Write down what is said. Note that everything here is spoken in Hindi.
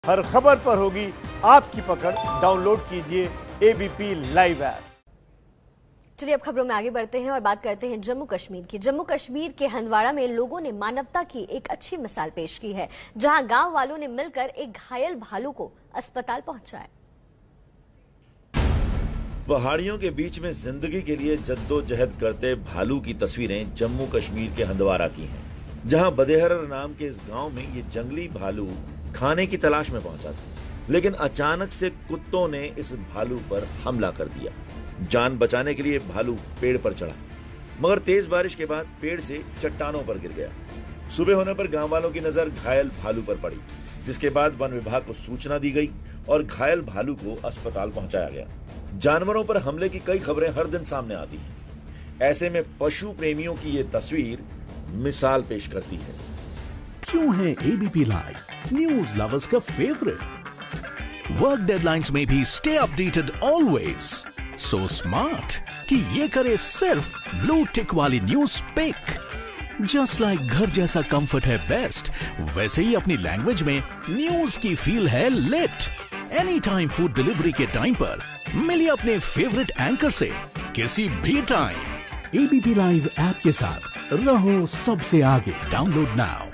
हर खबर पर होगी आपकी पकड़। डाउनलोड कीजिए एबीपी लाइव ऐप। चलिए अब खबरों में आगे बढ़ते हैं और बात करते हैं जम्मू कश्मीर की। जम्मू कश्मीर के हंदवाड़ा में लोगों ने मानवता की एक अच्छी मिसाल पेश की है, जहां गांव वालों ने मिलकर एक घायल भालू को अस्पताल पहुंचाया। पहाड़ियों के बीच में जिंदगी के लिए जद्दोजहद करते भालू की तस्वीरें जम्मू कश्मीर के हंदवाड़ा की हैं, जहां बदेहर नाम के इस गांव में ये जंगली भालू खाने की तलाश में पहुंचा था, लेकिन अचानक से कुत्तों ने इस भालू पर हमला कर दिया। जान बचाने के लिए भालू पेड़ पर चढ़ा, मगर तेज बारिश के बाद पेड़ से चट्टानों पर गिर गया। सुबह होने पर गांव वालों की नजर घायल भालू पर पड़ी, जिसके बाद वन विभाग को सूचना दी गई और घायल भालू को अस्पताल पहुंचाया गया। जानवरों पर हमले की कई खबरें हर दिन सामने आती हैं। ऐसे में पशु प्रेमियों की ये तस्वीर मिसाल पेश करती है। क्यों है एबीपी लाइव न्यूज लवर्स का फेवरेट? वर्क डेडलाइंस में भी stay updated always. So smart कि ये करे सिर्फ ब्लू टिक वाली न्यूज पिक। जस्ट लाइक घर जैसा कंफर्ट है बेस्ट, वैसे ही अपनी लैंग्वेज में न्यूज की फील है lit. Any time food delivery के टाइम पर मिलिए अपने फेवरेट एंकर से किसी भी टाइम। एबीपी लाइव ऐप के साथ रहो सबसे आगे। Download now.